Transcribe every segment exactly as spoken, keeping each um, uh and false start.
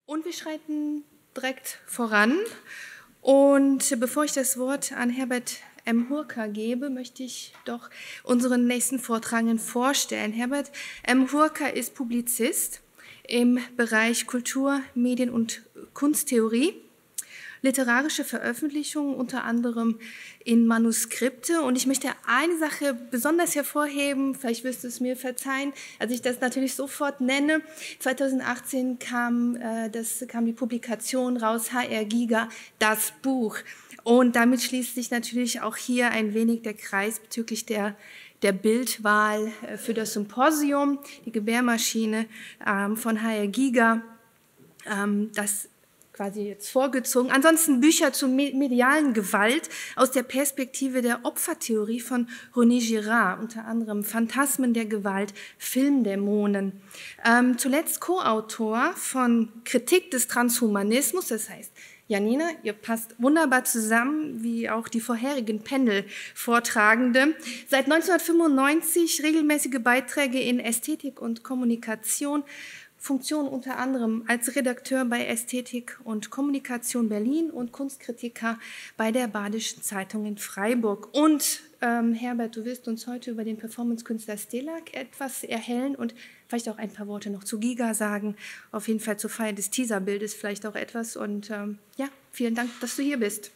Und wir schreiten direkt voran. Und bevor ich das Wort an Herbert M. Hurka gebe, möchte ich doch unseren nächsten Vortragenden vorstellen. Herbert M. Hurka ist Publizist im Bereich Kultur, Medien und Kunsttheorie, literarische Veröffentlichungen unter anderem in Manuskripte. Und ich möchte eine Sache besonders hervorheben, vielleicht wirst du es mir verzeihen, als ich das natürlich sofort nenne. zweitausendachtzehn kam, äh, das, kam die Publikation raus, H R Giger, das Buch. Und damit schließt sich natürlich auch hier ein wenig der Kreis bezüglich der, der Bildwahl für das Symposium, die Gebärmaschine ähm, von H R Giger, ähm, das quasi jetzt vorgezogen. Ansonsten Bücher zur medialen Gewalt aus der Perspektive der Opfertheorie von René Girard, unter anderem Phantasmen der Gewalt, Filmdämonen. Ähm, zuletzt Co-Autor von Kritik des Transhumanismus, das heißt, Janina, ihr passt wunderbar zusammen, wie auch die vorherigen Panel-Vortragende. Seit neunzehnhundertfünfundneunzig regelmäßige Beiträge in Ästhetik und Kommunikation, Funktion unter anderem als Redakteur bei Ästhetik und Kommunikation Berlin und Kunstkritiker bei der Badischen Zeitung in Freiburg. Und ähm, Herbert, du wirst uns heute über den Performance-Künstler Stellak etwas erhellen und vielleicht auch ein paar Worte noch zu Giga sagen. Auf jeden Fall zur Feier des Teaserbildes vielleicht auch etwas. Und ähm, ja, vielen Dank, dass du hier bist.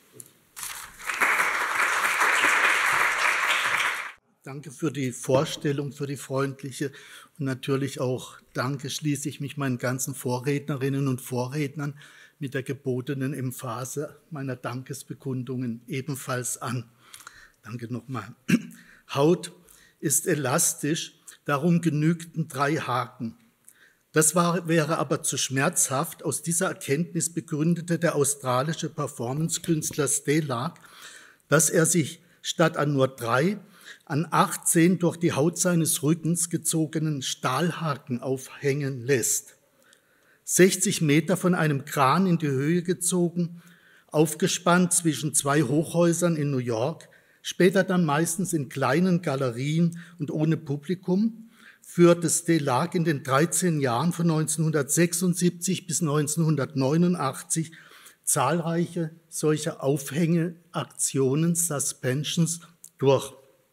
Danke für die Vorstellung, für die freundliche und natürlich auch danke schließe ich mich meinen ganzen Vorrednerinnen und Vorrednern mit der gebotenen Emphase meiner Dankesbekundungen ebenfalls an. Danke nochmal. Haut ist elastisch, darum genügten drei Haken. Das war, wäre aber zu schmerzhaft. Aus dieser Erkenntnis begründete der australische Performance-Künstler Stellak, dass er sich statt an nur drei an achtzehn durch die Haut seines Rückens gezogenen Stahlhaken aufhängen lässt. sechzig Meter von einem Kran in die Höhe gezogen, aufgespannt zwischen zwei Hochhäusern in New York, später dann meistens in kleinen Galerien und ohne Publikum, führte Stellak in den dreizehn Jahren von neunzehnhundertsechsundsiebzig bis neunzehnhundertneunundachtzig zahlreiche solcher Aufhängeaktionen, Suspensions, durch.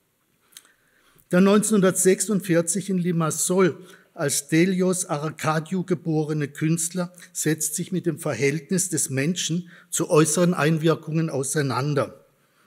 Der neunzehnhundertsechsundvierzig in Limassol als Stelios Arcadiou geborene Künstler setzt sich mit dem Verhältnis des Menschen zu äußeren Einwirkungen auseinander.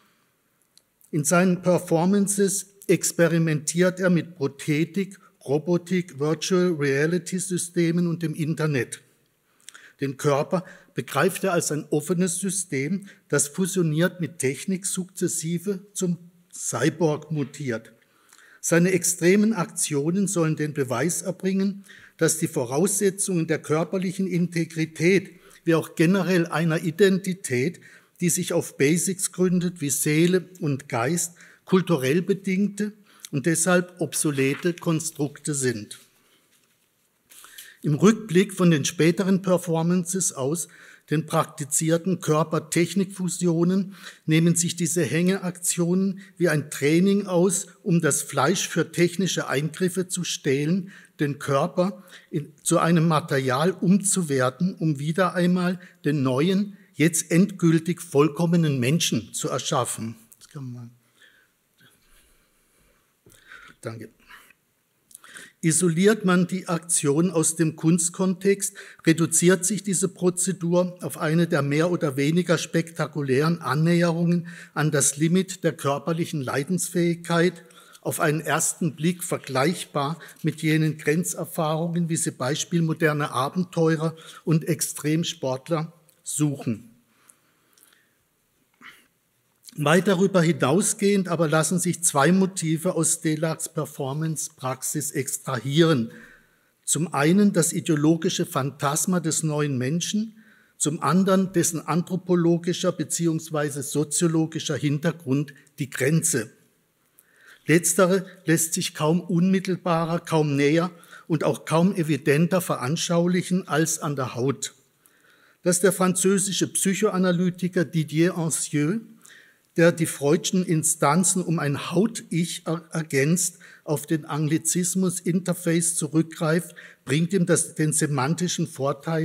In seinen Performances experimentiert er mit Prothetik, Robotik, Virtual Reality Systemen und dem Internet. Den Körper begreift er als ein offenes System, das fusioniert mit Technik sukzessive zum Cyborg mutiert. Seine extremen Aktionen sollen den Beweis erbringen, dass die Voraussetzungen der körperlichen Integrität, wie auch generell einer Identität, die sich auf Basics gründet, wie Seele und Geist, kulturell bedingte und deshalb obsolete Konstrukte sind. Im Rückblick von den späteren Performances aus, den praktizierten Körper-Technik-Fusionen, nehmen sich diese Hängeaktionen wie ein Training aus, um das Fleisch für technische Eingriffe zu stehlen, den Körper in, zu einem Material umzuwerten, um wieder einmal den neuen, jetzt endgültig vollkommenen Menschen zu erschaffen. Das kann man. Danke. Isoliert man die Aktion aus dem Kunstkontext, reduziert sich diese Prozedur auf eine der mehr oder weniger spektakulären Annäherungen an das Limit der körperlichen Leidensfähigkeit, auf einen ersten Blick vergleichbar mit jenen Grenzerfahrungen, wie sie Beispiel moderne Abenteurer und Extremsportler suchen. Weit darüber hinausgehend aber lassen sich zwei Motive aus Stellaks Performance-Praxis extrahieren. Zum einen das ideologische Phantasma des neuen Menschen, zum anderen dessen anthropologischer bzw. soziologischer Hintergrund, die Grenze. Letztere lässt sich kaum unmittelbarer, kaum näher und auch kaum evidenter veranschaulichen als an der Haut. Dass der französische Psychoanalytiker Didier Ancieux, der die freudschen Instanzen um ein Haut-Ich ergänzt, auf den Anglizismus Interface zurückgreift, bringt ihm das, den semantischen Vorteil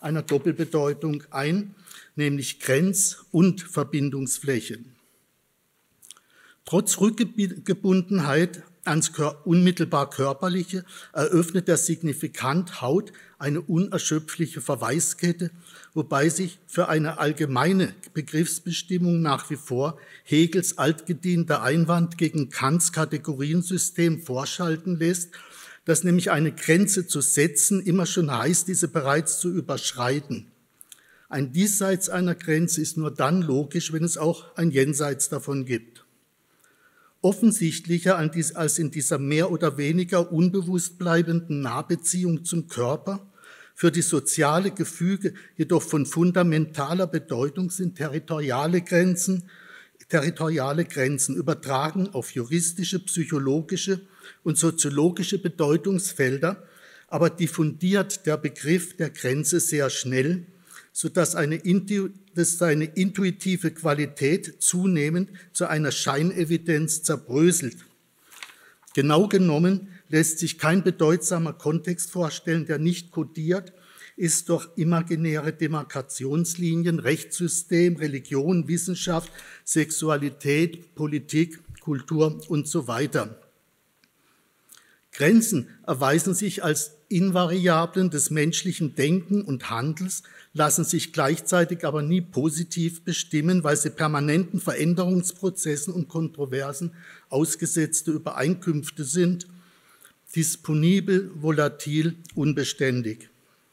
einer Doppelbedeutung ein, nämlich Grenz- und Verbindungsfläche. Trotz Rückgebundenheit ans unmittelbar Körperliche eröffnet der Signifikant Haut eine unerschöpfliche Verweiskette, wobei sich für eine allgemeine Begriffsbestimmung nach wie vor Hegels altgedienter Einwand gegen Kants Kategoriensystem vorschalten lässt, dass nämlich eine Grenze zu setzen immer schon heißt, diese bereits zu überschreiten. Ein Diesseits einer Grenze ist nur dann logisch, wenn es auch ein Jenseits davon gibt. Offensichtlicher als in dieser mehr oder weniger unbewusst bleibenden Nahbeziehung zum Körper, für die soziale Gefüge jedoch von fundamentaler Bedeutung sind territoriale Grenzen, territoriale Grenzen übertragen auf juristische, psychologische und soziologische Bedeutungsfelder, aber diffundiert der Begriff der Grenze sehr schnell, sodass eine, dass seine intuitive Qualität zunehmend zu einer Scheinevidenz zerbröselt. Genau genommen lässt sich kein bedeutsamer Kontext vorstellen, der nicht kodiert ist durch imaginäre Demarkationslinien, Rechtssystem, Religion, Wissenschaft, Sexualität, Politik, Kultur und so weiter. Grenzen erweisen sich als Invariablen des menschlichen Denken und Handels, lassen sich gleichzeitig aber nie positiv bestimmen, weil sie permanenten Veränderungsprozessen und Kontroversen ausgesetzte Übereinkünfte sind, disponibel, volatil, unbeständig.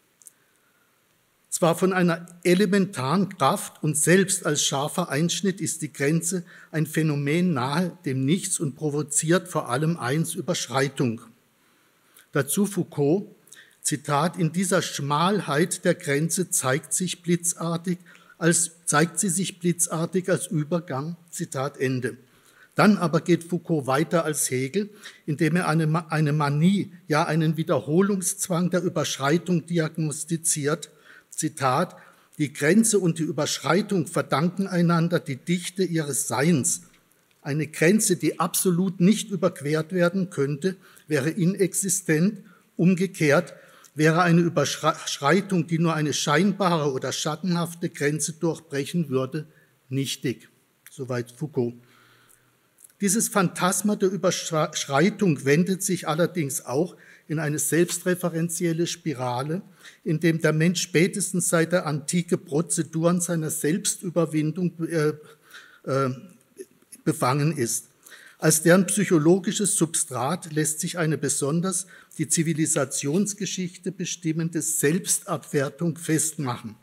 Zwar von einer elementaren Kraft und selbst als scharfer Einschnitt ist die Grenze ein Phänomen nahe dem Nichts und provoziert vor allem eins: Überschreitung. Dazu Foucault, Zitat, in dieser Schmalheit der Grenze zeigt sich blitzartig, als, zeigt sie sich blitzartig als Übergang, Zitat Ende. Dann aber geht Foucault weiter als Hegel, indem er eine, eine Manie, ja einen Wiederholungszwang der Überschreitung diagnostiziert. Zitat, die Grenze und die Überschreitung verdanken einander die Dichte ihres Seins. Eine Grenze, die absolut nicht überquert werden könnte, wäre inexistent. Umgekehrt wäre eine Überschreitung, die nur eine scheinbare oder schattenhafte Grenze durchbrechen würde, nichtig. Soweit Foucault. Dieses Phantasma der Überschreitung wendet sich allerdings auch in eine selbstreferenzielle Spirale, in dem der Mensch spätestens seit der Antike Prozeduren seiner Selbstüberwindung äh, äh, befangen ist. Als deren psychologisches Substrat lässt sich eine besonders die Zivilisationsgeschichte bestimmende Selbstabwertung festmachen.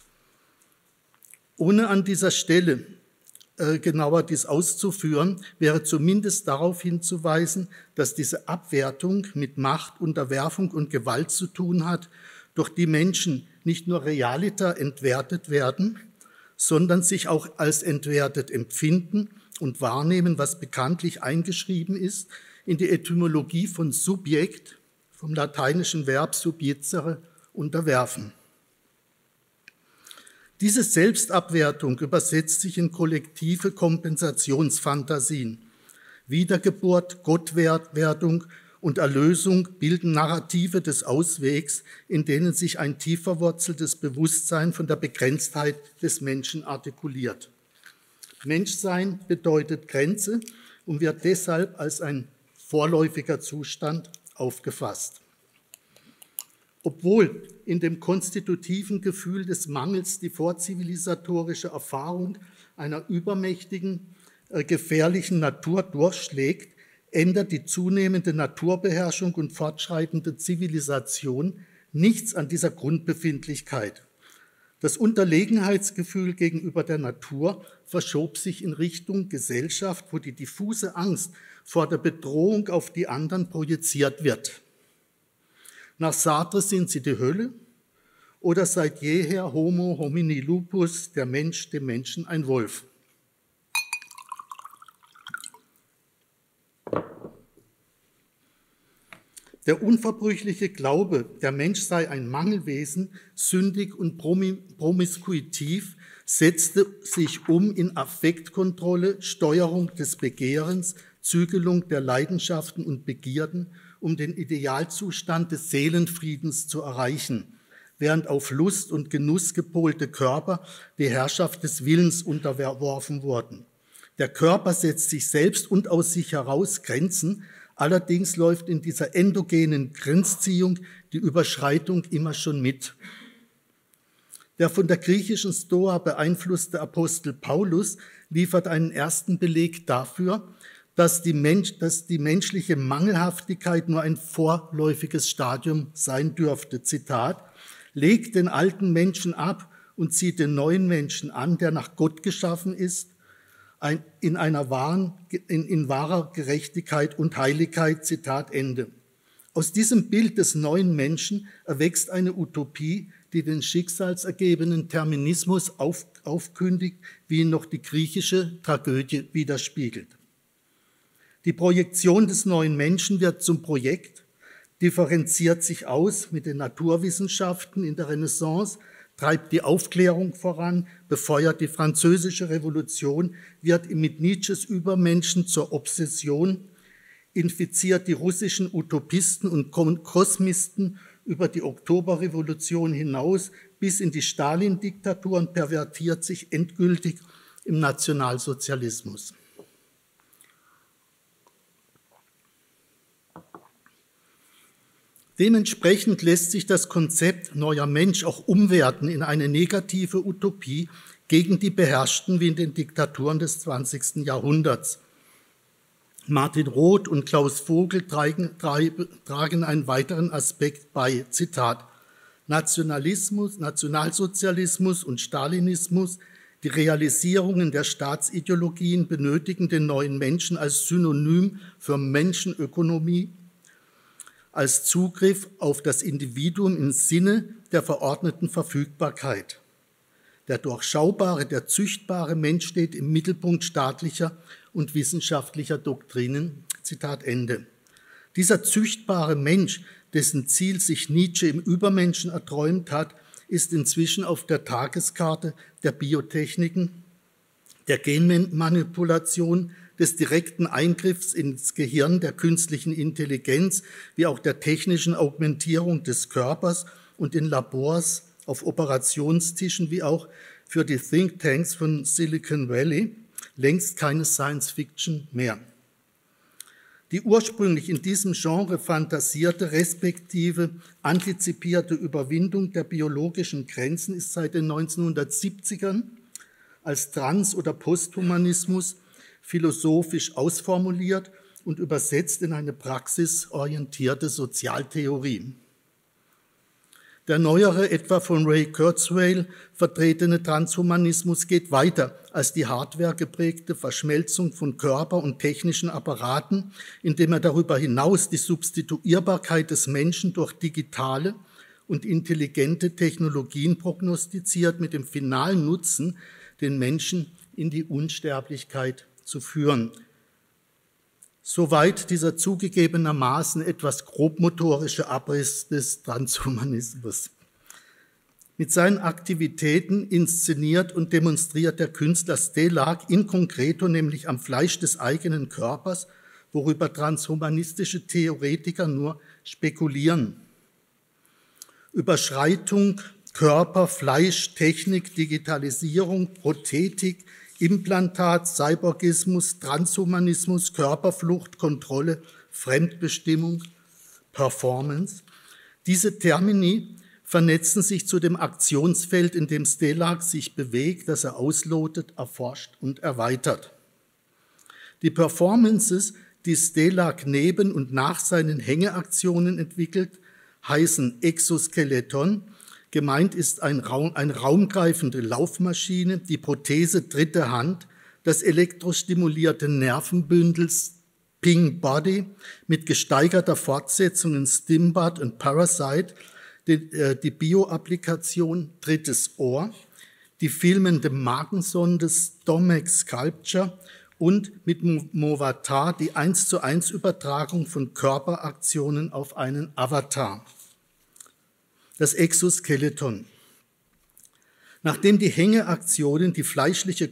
Ohne an dieser Stelle äh, genauer dies auszuführen, wäre zumindest darauf hinzuweisen, dass diese Abwertung mit Macht, Unterwerfung und Gewalt zu tun hat, durch die Menschen nicht nur realiter entwertet werden, sondern sich auch als entwertet empfinden und wahrnehmen, was bekanntlich eingeschrieben ist in die Etymologie von Subjekt, vom lateinischen Verb subjizere, unterwerfen. Diese Selbstabwertung übersetzt sich in kollektive Kompensationsfantasien. Wiedergeburt, Gottwerdung und Erlösung bilden Narrative des Auswegs, in denen sich ein tief verwurzeltes Bewusstsein von der Begrenztheit des Menschen artikuliert. Menschsein bedeutet Grenze und wird deshalb als ein vorläufiger Zustand aufgefasst. Obwohl in dem konstitutiven Gefühl des Mangels die vorzivilisatorische Erfahrung einer übermächtigen, äh, gefährlichen Natur durchschlägt, ändert die zunehmende Naturbeherrschung und fortschreitende Zivilisation nichts an dieser Grundbefindlichkeit. Das Unterlegenheitsgefühl gegenüber der Natur verschob sich in Richtung Gesellschaft, wo die diffuse Angst vor der Bedrohung auf die anderen projiziert wird. Nach Sartre sind sie die Hölle oder seit jeher Homo homini lupus, der Mensch dem Menschen ein Wolf. Der unverbrüchliche Glaube, der Mensch sei ein Mangelwesen, sündig und promiskuitiv, setzte sich um in Affektkontrolle, Steuerung des Begehrens, Zügelung der Leidenschaften und Begierden, um den Idealzustand des Seelenfriedens zu erreichen. während auf Lust und Genuss gepolte Körper die Herrschaft des Willens unterworfen wurden. Der Körper setzt sich selbst und aus sich heraus Grenzen, allerdings läuft in dieser endogenen Grenzziehung die Überschreitung immer schon mit. Der von der griechischen Stoa beeinflusste Apostel Paulus liefert einen ersten Beleg dafür, dass die, Mensch, dass die menschliche Mangelhaftigkeit nur ein vorläufiges Stadium sein dürfte. Zitat: Legt den alten Menschen ab und zieht den neuen Menschen an, der nach Gott geschaffen ist, ein, in, einer wahren, in, in wahrer Gerechtigkeit und Heiligkeit. Zitat Ende. Aus diesem Bild des neuen Menschen erwächst eine Utopie, die den schicksalsergebenen Terminismus auf, aufkündigt, wie ihn noch die griechische Tragödie widerspiegelt. Die Projektion des neuen Menschen wird zum Projekt, differenziert sich aus mit den Naturwissenschaften in der Renaissance, treibt die Aufklärung voran, befeuert die Französische Revolution, wird mit Nietzsches Übermenschen zur Obsession, infiziert die russischen Utopisten und Kosmisten über die Oktoberrevolution hinaus bis in die Stalin-Diktatur und pervertiert sich endgültig im Nationalsozialismus. Dementsprechend lässt sich das Konzept neuer Mensch auch umwerten in eine negative Utopie gegen die Beherrschten wie in den Diktaturen des zwanzigsten Jahrhunderts. Martin Roth und Klaus Vogel tragen, tragen einen weiteren Aspekt bei, Zitat: Nationalismus, Nationalsozialismus und Stalinismus, die Realisierungen der Staatsideologien benötigen den neuen Menschen als Synonym für Menschenökonomie, als Zugriff auf das Individuum im Sinne der verordneten Verfügbarkeit. Der durchschaubare, der züchtbare Mensch steht im Mittelpunkt staatlicher und wissenschaftlicher Doktrinen. Zitat Ende. Dieser züchtbare Mensch, dessen Ziel sich Nietzsche im Übermenschen erträumt hat, ist inzwischen auf der Tageskarte der Biotechniken, der Genmanipulation, des direkten Eingriffs ins Gehirn, der künstlichen Intelligenz, wie auch der technischen Augmentierung des Körpers und in Labors, auf Operationstischen, wie auch für die Thinktanks von Silicon Valley, längst keine Science-Fiction mehr. Die ursprünglich in diesem Genre fantasierte, respektive antizipierte Überwindung der biologischen Grenzen ist seit den neunzehnhundertsiebzigern als Trans- oder Posthumanismus philosophisch ausformuliert und übersetzt in eine praxisorientierte Sozialtheorie. Der neuere, etwa von Ray Kurzweil vertretene Transhumanismus geht weiter als die hardwaregeprägte Verschmelzung von Körper und technischen Apparaten, indem er darüber hinaus die Substituierbarkeit des Menschen durch digitale und intelligente Technologien prognostiziert, mit dem finalen Nutzen, den Menschen in die Unsterblichkeit zu führen. Soweit dieser zugegebenermaßen etwas grobmotorische Abriss des Transhumanismus. Mit seinen Aktivitäten inszeniert und demonstriert der Künstler Stelarc in concreto, nämlich am Fleisch des eigenen Körpers, worüber transhumanistische Theoretiker nur spekulieren. Überschreitung, Körper, Fleisch, Technik, Digitalisierung, Prothetik, Implantat, Cyborgismus, Transhumanismus, Körperflucht, Kontrolle, Fremdbestimmung, Performance. Diese Termini vernetzen sich zu dem Aktionsfeld, in dem Stelarc sich bewegt, das er auslotet, erforscht und erweitert. Die Performances, die Stelarc neben und nach seinen Hängeaktionen entwickelt, heißen Exoskeleton. Gemeint ist ein Raum, eine raumgreifende Laufmaschine, die Prothese dritte Hand, das elektrostimulierte Nervenbündel Ping Body mit gesteigerter Fortsetzung in Stimbud und Parasite, die, äh, die Bio-Applikation drittes Ohr, die filmende Magensonde Stomach Sculpture und mit Movatar die eins zu eins Übertragung von Körperaktionen auf einen Avatar. Das Exoskeleton. Nachdem die Hängeaktionen die fleischliche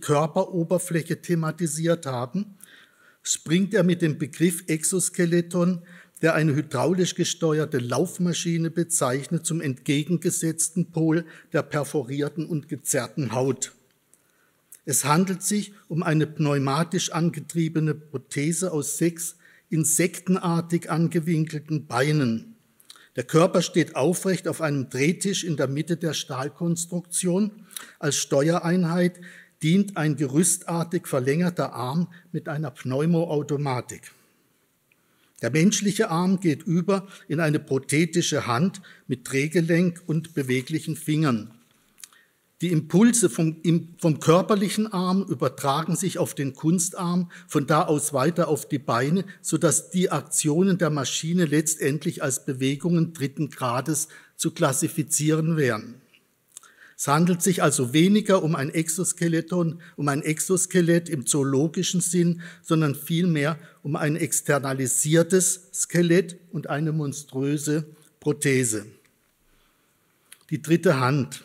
Körperoberfläche thematisiert haben, springt er mit dem Begriff Exoskeleton der eine hydraulisch gesteuerte Laufmaschine bezeichnet, zum entgegengesetzten Pol der perforierten und gezerrten Haut. Es handelt sich um eine pneumatisch angetriebene Prothese aus sechs insektenartig angewinkelten Beinen. Der Körper steht aufrecht auf einem Drehtisch in der Mitte der Stahlkonstruktion. Als Steuereinheit dient ein gerüstartig verlängerter Arm mit einer Pneumoautomatik. Der menschliche Arm geht über in eine prothetische Hand mit Drehgelenk und beweglichen Fingern. Die Impulse vom, vom körperlichen Arm übertragen sich auf den Kunstarm, von da aus weiter auf die Beine, sodass die Aktionen der Maschine letztendlich als Bewegungen dritten Grades zu klassifizieren wären. Es handelt sich also weniger um ein Exoskeleton, um ein Exoskelett im zoologischen Sinn, sondern vielmehr um ein externalisiertes Skelett und eine monströse Prothese. Die dritte Hand.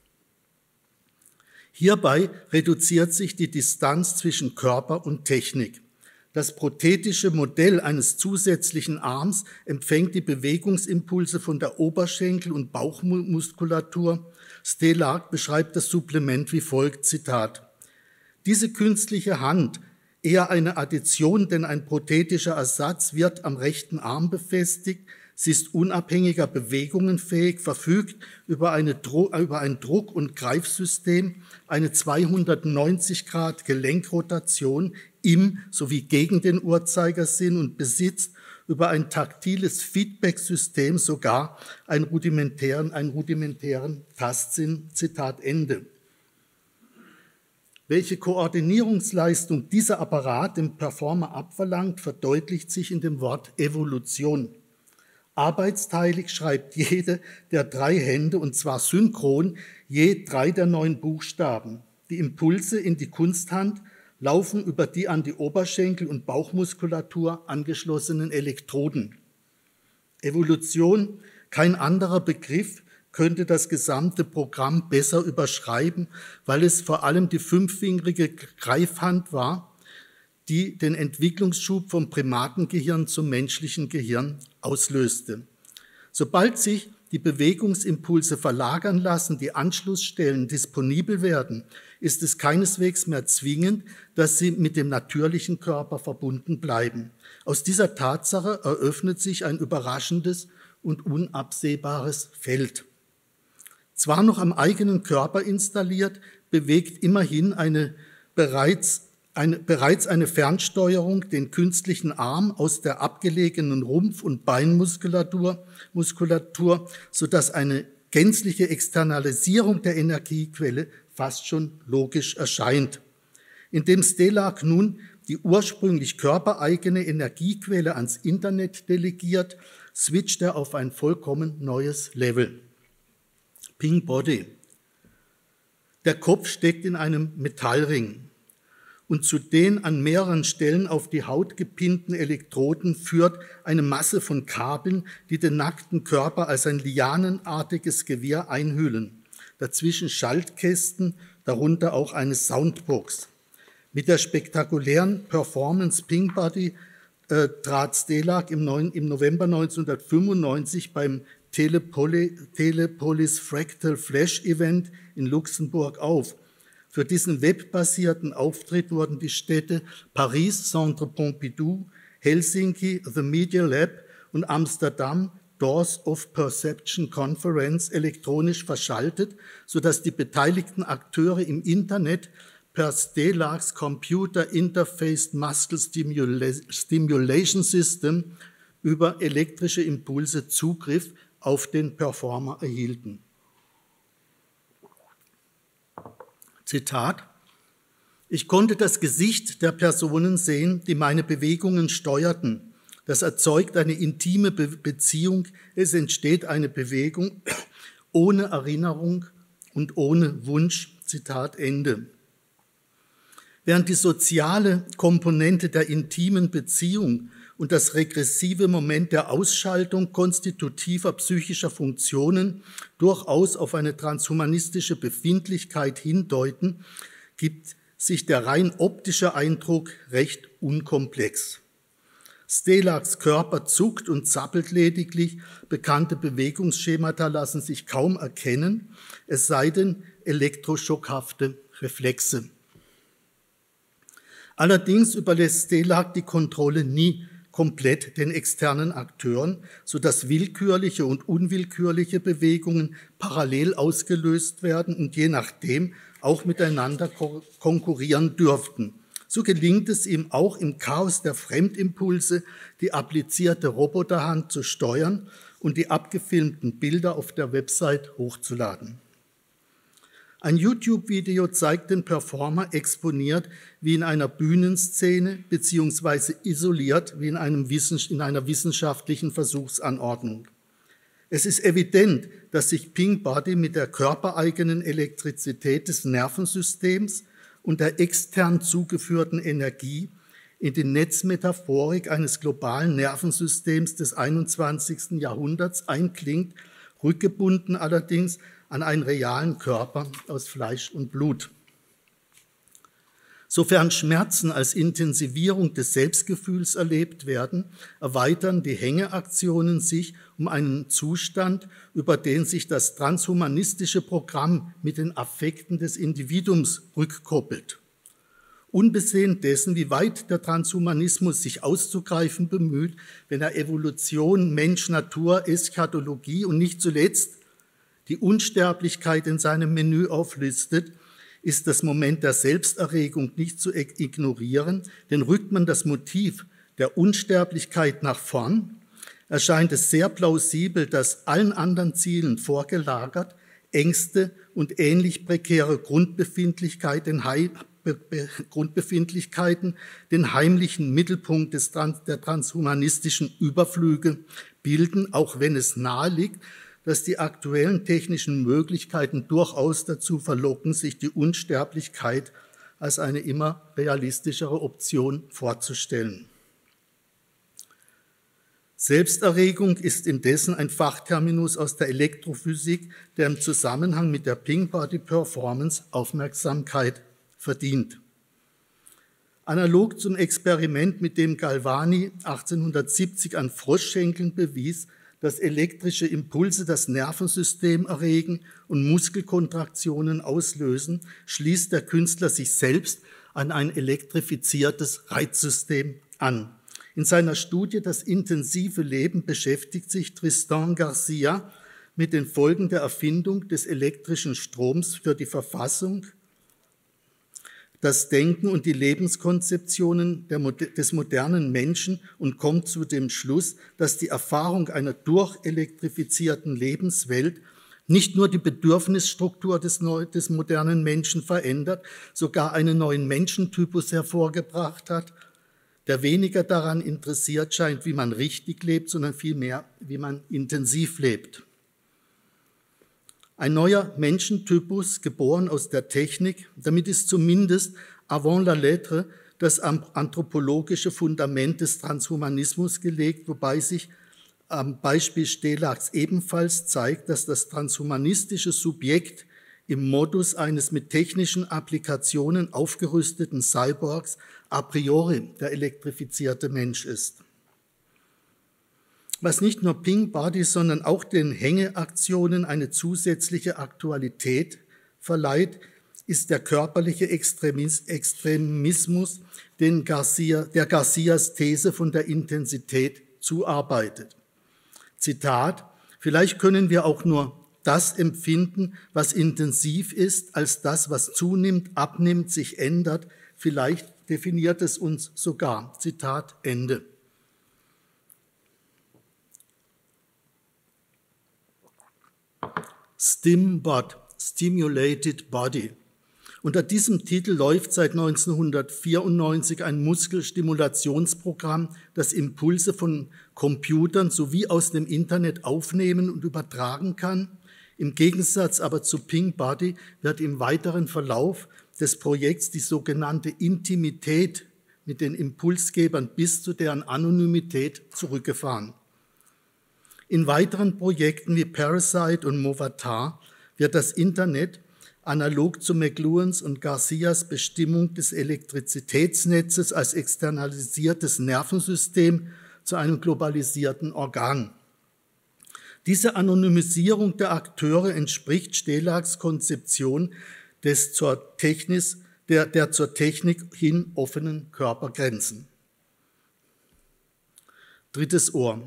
Hierbei reduziert sich die Distanz zwischen Körper und Technik. Das prothetische Modell eines zusätzlichen Arms empfängt die Bewegungsimpulse von der Oberschenkel- und Bauchmuskulatur. Stelarc beschreibt das Supplement wie folgt, Zitat: Diese künstliche Hand, eher eine Addition, denn ein prothetischer Ersatz, wird am rechten Arm befestigt. Sie ist unabhängiger Bewegungen fähig, verfügt über, eine, über ein Druck- und Greifsystem, eine zweihundertneunzig Grad Gelenkrotation im sowie gegen den Uhrzeigersinn und besitzt über ein taktiles Feedback-System sogar einen rudimentären, einen rudimentären Tastsinn. Zitat Ende. Welche Koordinierungsleistung dieser Apparat dem Performer abverlangt, verdeutlicht sich in dem Wort Evolution. Arbeitsteilig schreibt jede der drei Hände, und zwar synchron, je drei der neun Buchstaben. Die Impulse in die Kunsthand laufen über die an die Oberschenkel- und Bauchmuskulatur angeschlossenen Elektroden. Evolution, kein anderer Begriff, könnte das gesamte Programm besser überschreiben, weil es vor allem die fünffingerige Greifhand war, die den Entwicklungsschub vom Primatengehirn zum menschlichen Gehirn auslöste. Sobald sich die Bewegungsimpulse verlagern lassen, die Anschlussstellen disponibel werden, ist es keineswegs mehr zwingend, dass sie mit dem natürlichen Körper verbunden bleiben. Aus dieser Tatsache eröffnet sich ein überraschendes und unabsehbares Feld. Zwar noch am eigenen Körper installiert, bewegt immerhin eine bereits Eine, bereits eine Fernsteuerung den künstlichen Arm aus der abgelegenen Rumpf- und Beinmuskulatur, Muskulatur, sodass eine gänzliche Externalisierung der Energiequelle fast schon logisch erscheint. Indem Stelarc nun die ursprünglich körpereigene Energiequelle ans Internet delegiert, switcht er auf ein vollkommen neues Level. Ping Body. Der Kopf steckt in einem Metallring. Und zu den an mehreren Stellen auf die Haut gepinnten Elektroden führt eine Masse von Kabeln, die den nackten Körper als ein lianenartiges Gewirr einhüllen. Dazwischen Schaltkästen, darunter auch eine Soundbox. Mit der spektakulären Performance Ping Body äh, trat Stelarc im, neun, im November neunzehnhundertfünfundneunzig beim Telepoly, Telepolis Fractal Flash Event in Luxemburg auf. Für diesen webbasierten Auftritt wurden die Städte Paris, Centre Pompidou, Helsinki, The Media Lab und Amsterdam, Doors of Perception Conference, elektronisch verschaltet, sodass die beteiligten Akteure im Internet per Stelarc's Computer Interface Muscle Stimulation System über elektrische Impulse Zugriff auf den Performer erhielten. Zitat: Ich konnte das Gesicht der Personen sehen, die meine Bewegungen steuerten. Das erzeugt eine intime Be- Beziehung. Es entsteht eine Bewegung ohne Erinnerung und ohne Wunsch. Zitat Ende. Während die soziale Komponente der intimen Beziehung und das regressive Moment der Ausschaltung konstitutiver psychischer Funktionen durchaus auf eine transhumanistische Befindlichkeit hindeuten, gibt sich der rein optische Eindruck recht unkomplex. Stelags Körper zuckt und zappelt lediglich, bekannte Bewegungsschemata lassen sich kaum erkennen, es sei denn elektroschockhafte Reflexe. Allerdings überlässt Stelag die Kontrolle nie komplett den externen Akteuren, sodass willkürliche und unwillkürliche Bewegungen parallel ausgelöst werden und je nachdem auch miteinander konkurrieren dürften. So gelingt es ihm auch im Chaos der Fremdimpulse, die applizierte Roboterhand zu steuern und die abgefilmten Bilder auf der Website hochzuladen. Ein YouTube-Video zeigt den Performer exponiert wie in einer Bühnenszene beziehungsweise isoliert wie in, einem Wissen, in einer wissenschaftlichen Versuchsanordnung. Es ist evident, dass sich Pink Body mit der körpereigenen Elektrizität des Nervensystems und der extern zugeführten Energie in die Netzmetaphorik eines globalen Nervensystems des einundzwanzigsten Jahrhunderts einklingt, rückgebunden allerdings an einen realen Körper aus Fleisch und Blut. Sofern Schmerzen als Intensivierung des Selbstgefühls erlebt werden, erweitern die Hängeaktionen sich um einen Zustand, über den sich das transhumanistische Programm mit den Affekten des Individuums rückkoppelt. Unbesehen dessen, wie weit der Transhumanismus sich auszugreifen bemüht, wenn er Evolution, Mensch, Natur, Eschatologie und nicht zuletzt die Unsterblichkeit in seinem Menü auflistet, ist das Moment der Selbsterregung nicht zu ignorieren, denn rückt man das Motiv der Unsterblichkeit nach vorn, erscheint es sehr plausibel, dass allen anderen Zielen vorgelagert Ängste und ähnlich prekäre Grundbefindlichkeiten, Grundbefindlichkeiten den heimlichen Mittelpunkt des, der transhumanistischen Überflüge bilden, auch wenn es nahe liegt, dass die aktuellen technischen Möglichkeiten durchaus dazu verlocken, sich die Unsterblichkeit als eine immer realistischere Option vorzustellen. Selbsterregung ist indessen ein Fachterminus aus der Elektrophysik, der im Zusammenhang mit der Pink Body Performance Aufmerksamkeit verdient. Analog zum Experiment, mit dem Galvani achtzehnhundertsiebzig an Froschschenkeln bewies, dass elektrische Impulse das Nervensystem erregen und Muskelkontraktionen auslösen, schließt der Künstler sich selbst an ein elektrifiziertes Reizsystem an. In seiner Studie Das intensive Leben beschäftigt sich Tristan Garcia mit den Folgen der Erfindung des elektrischen Stroms für die Verfassung, das Denken und die Lebenskonzeptionen der, des modernen Menschen und kommt zu dem Schluss, dass die Erfahrung einer durchelektrifizierten Lebenswelt nicht nur die Bedürfnisstruktur des, des modernen Menschen verändert, sogar einen neuen Menschentypus hervorgebracht hat, der weniger daran interessiert scheint, wie man richtig lebt, sondern vielmehr, wie man intensiv lebt. Ein neuer Menschentypus, geboren aus der Technik, damit ist zumindest avant la lettre das anthropologische Fundament des Transhumanismus gelegt, wobei sich am Beispiel Stelags ebenfalls zeigt, dass das transhumanistische Subjekt im Modus eines mit technischen Applikationen aufgerüsteten Cyborgs a priori der elektrifizierte Mensch ist. Was nicht nur Pink Body, sondern auch den Hängeaktionen eine zusätzliche Aktualität verleiht, ist der körperliche Extremismus, den Garcia, der Garcias These von der Intensität zuarbeitet. Zitat: Vielleicht können wir auch nur das empfinden, was intensiv ist, als das, was zunimmt, abnimmt, sich ändert. Vielleicht definiert es uns sogar. Zitat Ende. StimBot, Stimulated Body. Unter diesem Titel läuft seit neunzehnhundertvierundneunzig ein Muskelstimulationsprogramm, das Impulse von Computern sowie aus dem Internet aufnehmen und übertragen kann. Im Gegensatz aber zu Pink Body wird im weiteren Verlauf des Projekts die sogenannte Intimität mit den Impulsgebern bis zu deren Anonymität zurückgefahren. In weiteren Projekten wie Parasite und Movatar wird das Internet analog zu McLuhans und Garcias Bestimmung des Elektrizitätsnetzes als externalisiertes Nervensystem zu einem globalisierten Organ. Diese Anonymisierung der Akteure entspricht Stelags Konzeption des zur Technik, der, der zur Technik hin offenen Körpergrenzen. Drittes Ohr.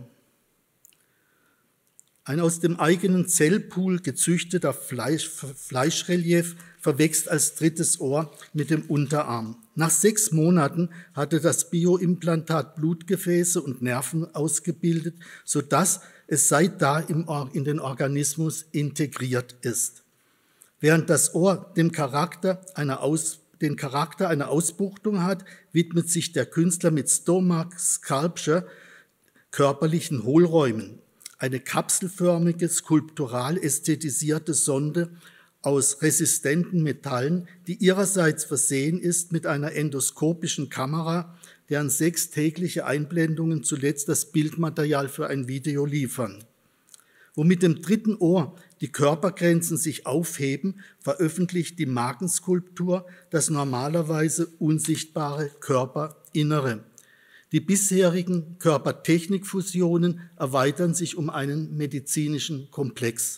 Ein aus dem eigenen Zellpool gezüchteter Fleisch, Fleischrelief verwächst als drittes Ohr mit dem Unterarm. Nach sechs Monaten hatte das Bioimplantat Blutgefäße und Nerven ausgebildet, sodass es seit da im, in den Organismus integriert ist. Während das Ohr dem Charakter einer Aus, den Charakter einer Ausbuchtung hat, widmet sich der Künstler mit Stomach Sculpture körperlichen Hohlräumen. Eine kapselförmige, skulptural ästhetisierte Sonde aus resistenten Metallen, die ihrerseits versehen ist mit einer endoskopischen Kamera, deren sechs tägliche Einblendungen zuletzt das Bildmaterial für ein Video liefern. Wo mit dem dritten Ohr die Körpergrenzen sich aufheben, veröffentlicht die Markenskulptur das normalerweise unsichtbare Körperinnere. Die bisherigen Körpertechnikfusionen erweitern sich um einen medizinischen Komplex.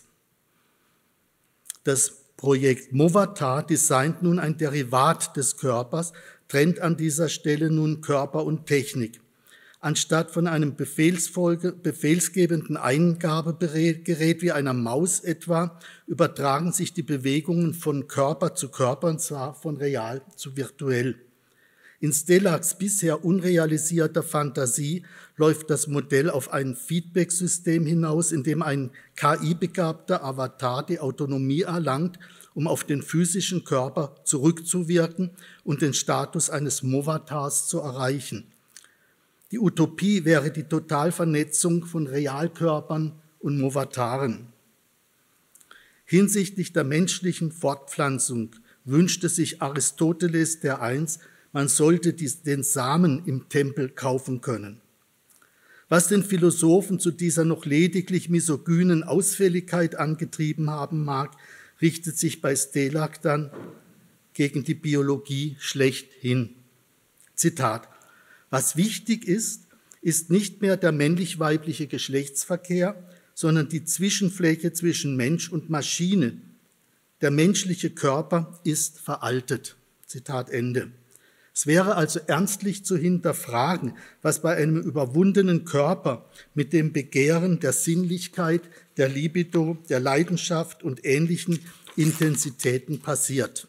Das Projekt Movatar designt nun ein Derivat des Körpers, trennt an dieser Stelle nun Körper und Technik. Anstatt von einem befehlsgebenden Eingabegerät wie einer Maus etwa, übertragen sich die Bewegungen von Körper zu Körper, und zwar von real zu virtuell. In Stelags bisher unrealisierter Fantasie läuft das Modell auf ein Feedback-System hinaus, in dem ein K I-begabter Avatar die Autonomie erlangt, um auf den physischen Körper zurückzuwirken und den Status eines Movatars zu erreichen. Die Utopie wäre die Totalvernetzung von Realkörpern und Movataren. Hinsichtlich der menschlichen Fortpflanzung wünschte sich Aristoteles dereinst, man sollte den Samen im Tempel kaufen können. Was den Philosophen zu dieser noch lediglich misogynen Ausfälligkeit angetrieben haben mag, richtet sich bei Stelag dann gegen die Biologie schlechthin. Zitat: Was wichtig ist, ist nicht mehr der männlich-weibliche Geschlechtsverkehr, sondern die Zwischenfläche zwischen Mensch und Maschine. Der menschliche Körper ist veraltet. Zitat Ende. Es wäre also ernstlich zu hinterfragen, was bei einem überwundenen Körper mit dem Begehren der Sinnlichkeit, der Libido, der Leidenschaft und ähnlichen Intensitäten passiert.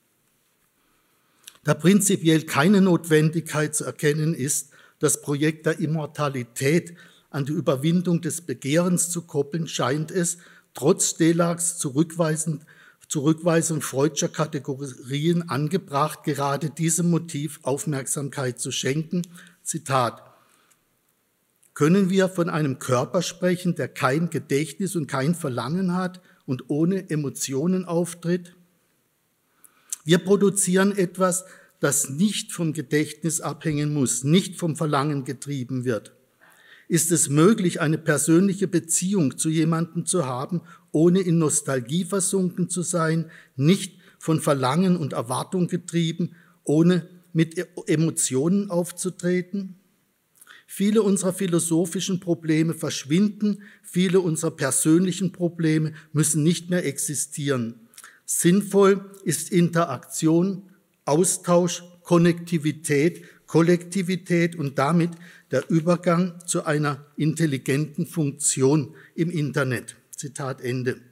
Da prinzipiell keine Notwendigkeit zu erkennen ist, das Projekt der Immortalität an die Überwindung des Begehrens zu koppeln, scheint es, trotz Stelags zurückweisend Zurückweisung freudscher Kategorien angebracht, gerade diesem Motiv Aufmerksamkeit zu schenken. Zitat: Können wir von einem Körper sprechen, der kein Gedächtnis und kein Verlangen hat und ohne Emotionen auftritt? Wir produzieren etwas, das nicht vom Gedächtnis abhängen muss, nicht vom Verlangen getrieben wird. Ist es möglich, eine persönliche Beziehung zu jemandem zu haben, ohne in Nostalgie versunken zu sein, nicht von Verlangen und Erwartung getrieben, ohne mit Emotionen aufzutreten? Viele unserer philosophischen Probleme verschwinden, viele unserer persönlichen Probleme müssen nicht mehr existieren. Sinnvoll ist Interaktion, Austausch, Konnektivität, Kollektivität und damit der Übergang zu einer intelligenten Funktion im Internet. Zitat Ende.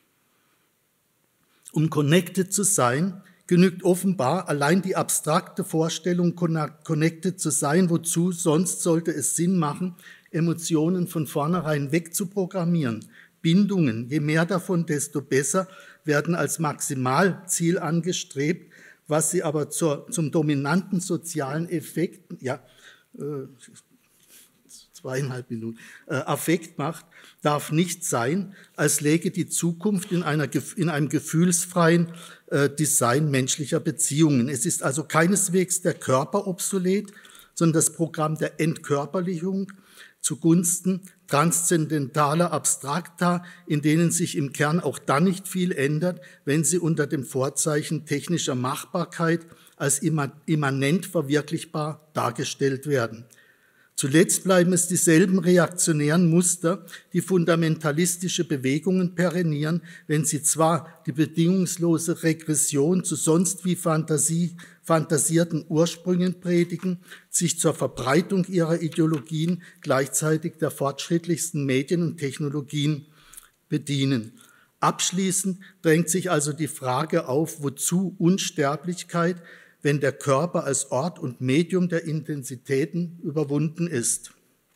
Um connected zu sein, genügt offenbar allein die abstrakte Vorstellung, connected zu sein. Wozu sonst sollte es Sinn machen, Emotionen von vornherein wegzuprogrammieren? Bindungen, je mehr davon, desto besser, werden als Maximalziel angestrebt, was sie aber zur, zum dominanten sozialen Effekt, ja, äh, zweieinhalb Minuten, äh, Affekt macht, darf nicht sein, als läge die Zukunft in, einer, in einem gefühlsfreien äh, Design menschlicher Beziehungen. Es ist also keineswegs der Körper obsolet, sondern das Programm der Entkörperlichung zugunsten transzendentaler Abstrakta, in denen sich im Kern auch dann nicht viel ändert, wenn sie unter dem Vorzeichen technischer Machbarkeit als immanent verwirklichbar dargestellt werden. Zuletzt bleiben es dieselben reaktionären Muster, die fundamentalistische Bewegungen perennieren, wenn sie zwar die bedingungslose Regression zu sonst wie Fantasie, fantasierten Ursprüngen predigen, sich zur Verbreitung ihrer Ideologien gleichzeitig der fortschrittlichsten Medien und Technologien bedienen. Abschließend drängt sich also die Frage auf, wozu Unsterblichkeit, wenn der Körper als Ort und Medium der Intensitäten überwunden ist.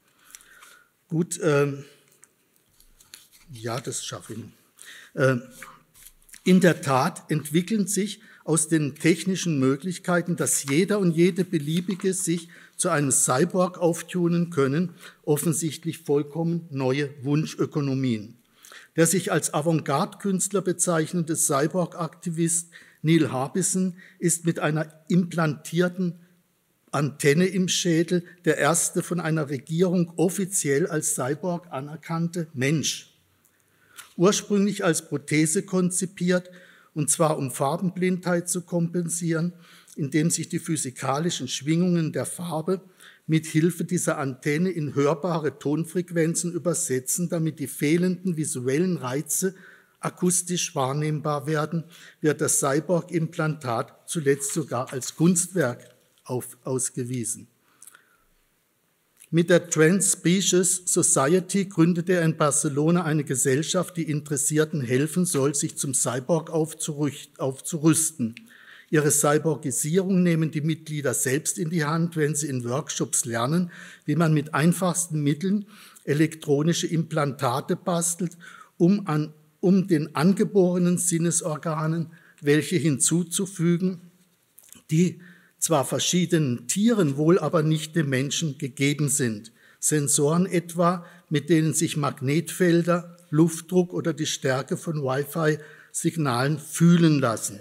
Gut, äh, ja, das schaffe ich noch. Äh, in der Tat entwickeln sich aus den technischen Möglichkeiten, dass jeder und jede beliebige sich zu einem Cyborg auftunen können, offensichtlich vollkommen neue Wunschökonomien. Der sich als Avantgarde-Künstler bezeichnende Cyborg-Aktivist Neil Harbisson ist mit einer implantierten Antenne im Schädel der erste von einer Regierung offiziell als Cyborg anerkannte Mensch. Ursprünglich als Prothese konzipiert, und zwar um Farbenblindheit zu kompensieren, indem sich die physikalischen Schwingungen der Farbe mit Hilfe dieser Antenne in hörbare Tonfrequenzen übersetzen, damit die fehlenden visuellen Reize akustisch wahrnehmbar werden, wird das Cyborg-Implantat zuletzt sogar als Kunstwerk auf, ausgewiesen. Mit der Trans-Species Society gründete er in Barcelona eine Gesellschaft, die Interessierten helfen soll, sich zum Cyborg aufzurüsten. Ihre Cyborgisierung nehmen die Mitglieder selbst in die Hand, wenn sie in Workshops lernen, wie man mit einfachsten Mitteln elektronische Implantate bastelt, um an um den angeborenen Sinnesorganen welche hinzuzufügen, die zwar verschiedenen Tieren, wohl aber nicht dem Menschen gegeben sind. Sensoren etwa, mit denen sich Magnetfelder, Luftdruck oder die Stärke von Wi-Fi-Signalen fühlen lassen.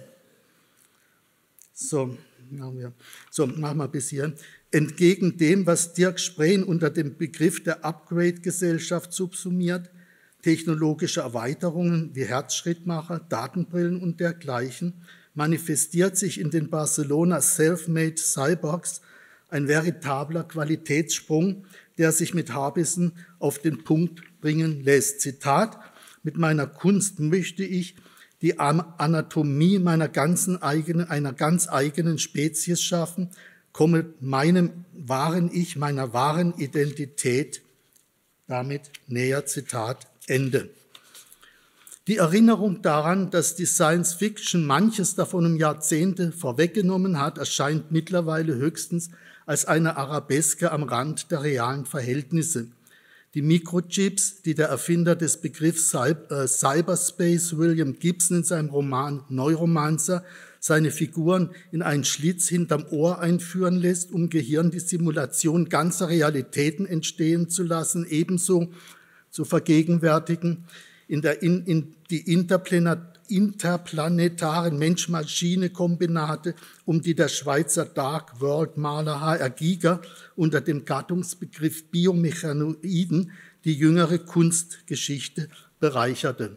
So, machen wir, so, machen wir bis hier. Entgegen dem, was Dirk Spreen unter dem Begriff der Upgrade-Gesellschaft subsumiert, technologische Erweiterungen wie Herzschrittmacher, Datenbrillen und dergleichen, manifestiert sich in den Barcelona Self-Made Cyborgs ein veritabler Qualitätssprung, der sich mit Harbisson auf den Punkt bringen lässt. Zitat: Mit meiner Kunst möchte ich die Anatomie meiner ganzen eigenen, einer ganz eigenen Spezies schaffen, komme meinem wahren Ich, meiner wahren Identität damit näher. Zitat Ende. Die Erinnerung daran, dass die Science Fiction manches davon um Jahrzehnte vorweggenommen hat, erscheint mittlerweile höchstens als eine Arabeske am Rand der realen Verhältnisse. Die Mikrochips, die der Erfinder des Begriffs Cyberspace, William Gibson, in seinem Roman Neuromancer seine Figuren in einen Schlitz hinterm Ohr einführen lässt, um Gehirn die Simulation ganzer Realitäten entstehen zu lassen, ebenso zu vergegenwärtigen, in, der, in, in die interplanetaren Mensch-Maschine-Kombinate, um die der Schweizer Dark World-Maler H R Giger unter dem Gattungsbegriff Biomechanoiden die jüngere Kunstgeschichte bereicherte.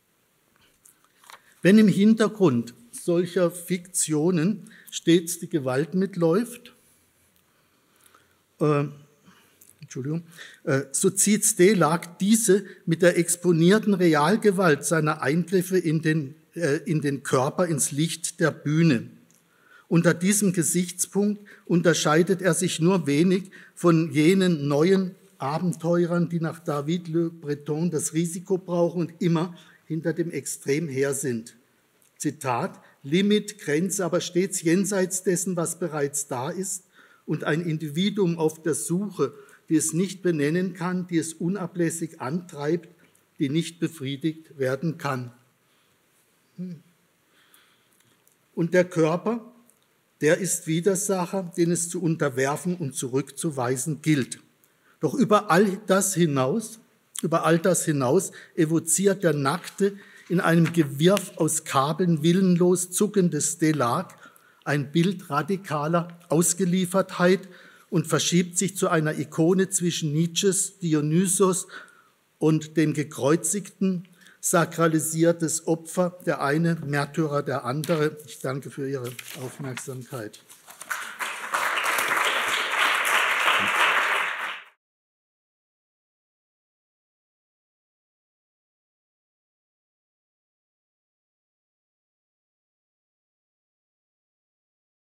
Wenn im Hintergrund solcher Fiktionen stets die Gewalt mitläuft, äh, Entschuldigung, so zieht Stalag diese mit der exponierten Realgewalt seiner Eingriffe in den, in den Körper ins Licht der Bühne. Unter diesem Gesichtspunkt unterscheidet er sich nur wenig von jenen neuen Abenteurern, die nach David Le Breton das Risiko brauchen und immer hinter dem Extrem her sind. Zitat: Limit, Grenze, aber stets jenseits dessen, was bereits da ist, und ein Individuum auf der Suche, die es nicht benennen kann, die es unablässig antreibt, die nicht befriedigt werden kann. Und der Körper, der ist Widersacher, den es zu unterwerfen und zurückzuweisen gilt. Doch über all das hinaus, über all das hinaus evoziert der nackte, in einem Gewirr aus Kabeln willenlos zuckende Stalag ein Bild radikaler Ausgeliefertheit und verschiebt sich zu einer Ikone zwischen Nietzsches Dionysos und dem gekreuzigten, sakralisiertes Opfer, der eine, Märtyrer der andere. Ich danke für Ihre Aufmerksamkeit.